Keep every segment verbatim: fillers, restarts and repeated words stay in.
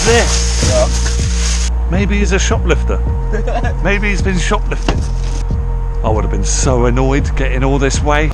this? Yeah. Maybe he's a shoplifter. Maybe he's been shoplifted. I would have been so annoyed getting all this way.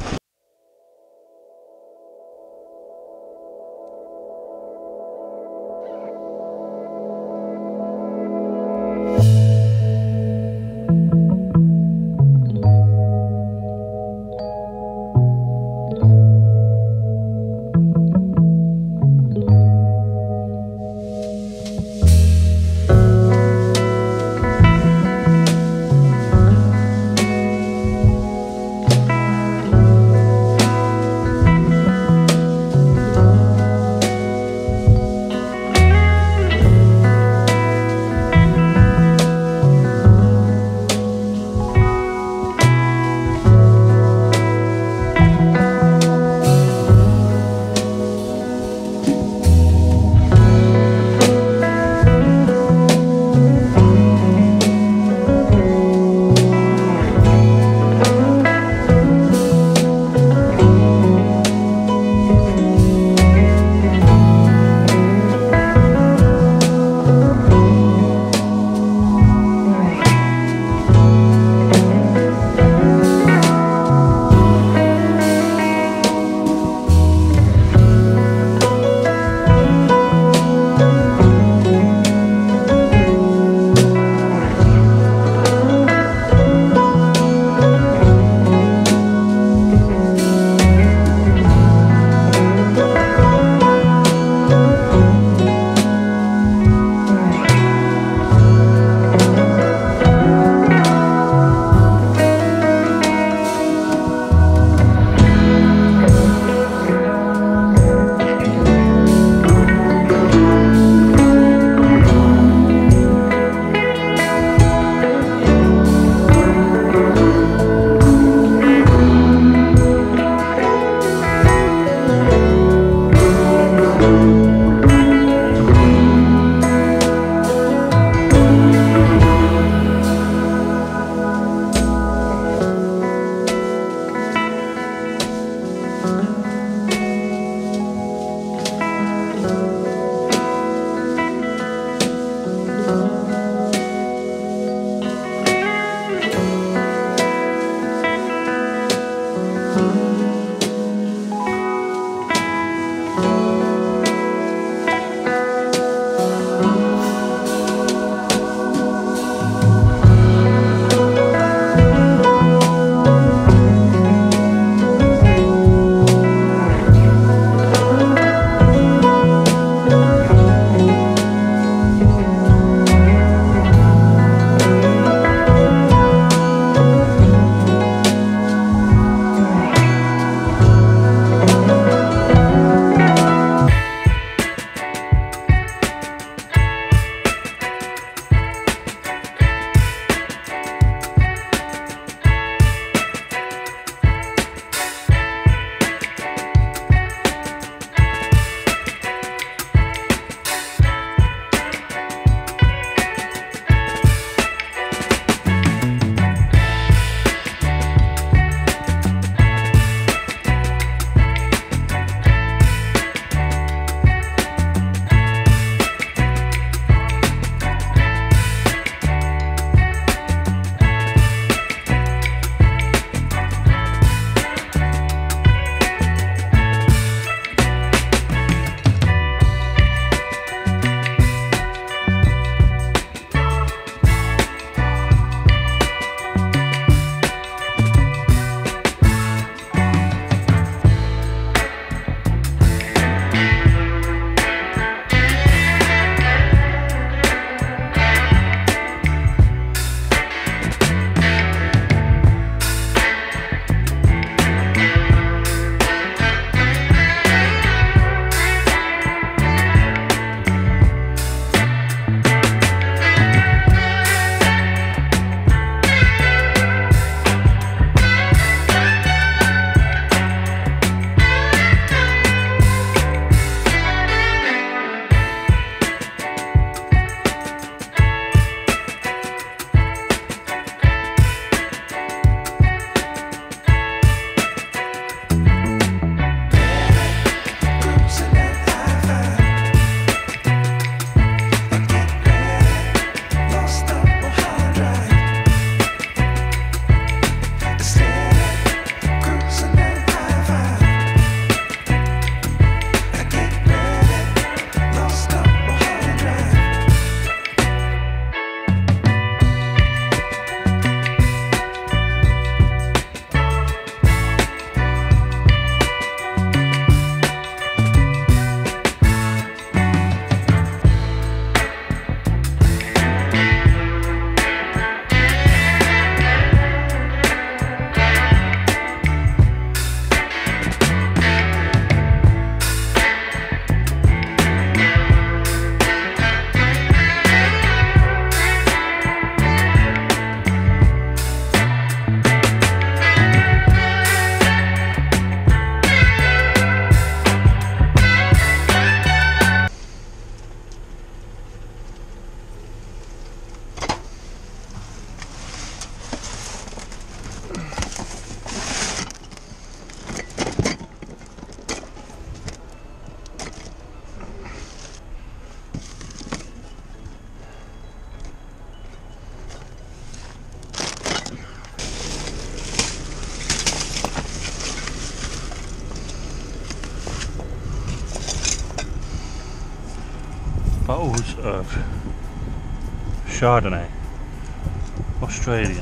bottles of Chardonnay, Australia.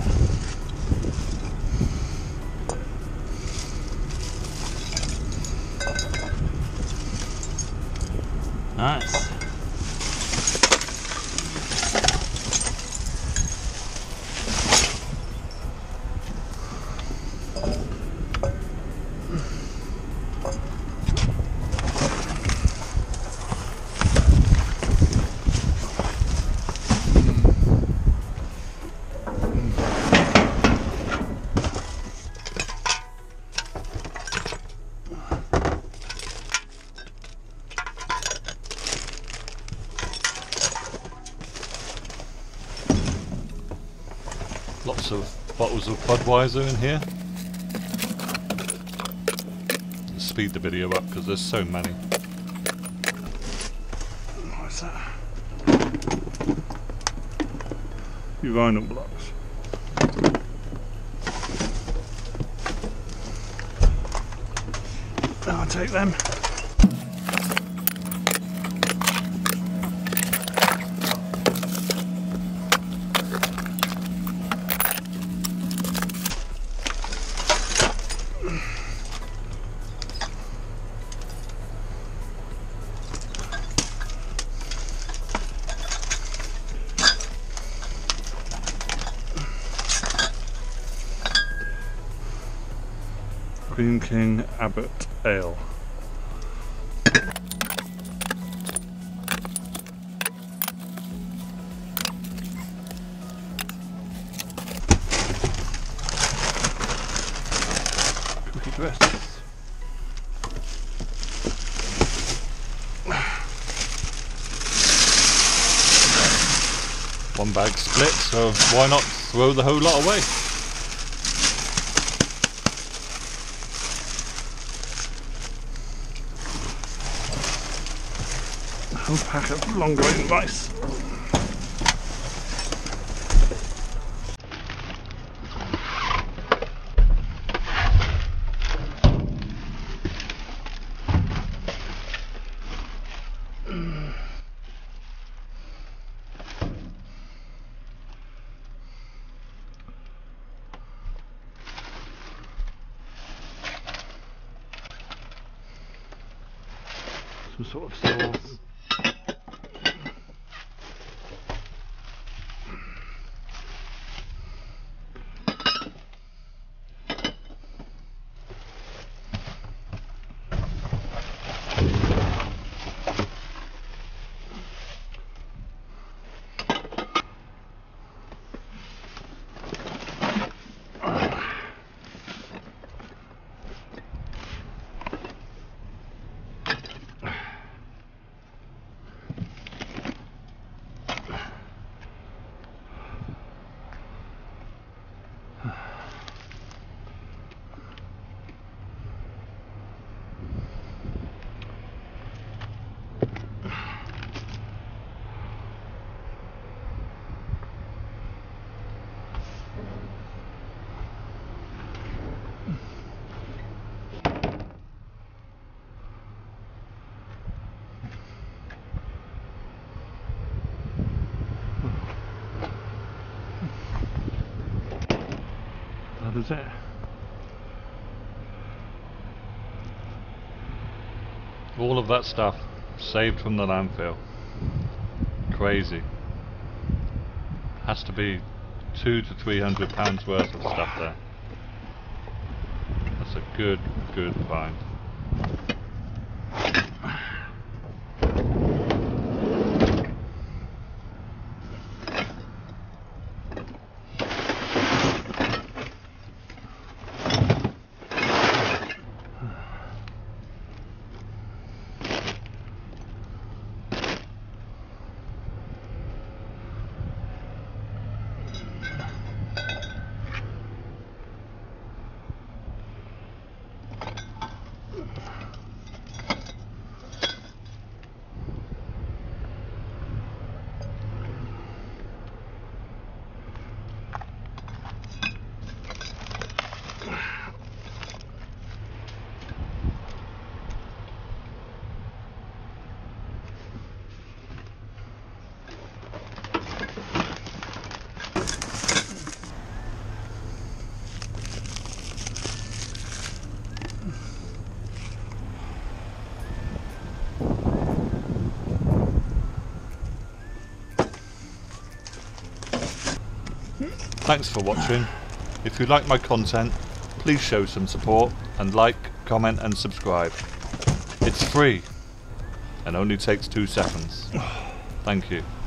Nice. Lots of bottles of Budweiser in here. Let's speed the video up because there's so many. What's that? Few vinyl blocks. I'll take them. Green King Abbott Ale. Cookie dress. One bag split, so why not throw the whole lot away? A pack of long grain rice. Some sort of sauce. That is it. All of that stuff saved from the landfill. Crazy. Has to be two to three hundred pounds worth of stuff there. That's a good, good find. Thanks for watching. If you like my content, please show some support and like, comment and subscribe. It's free and only takes two seconds. Thank you.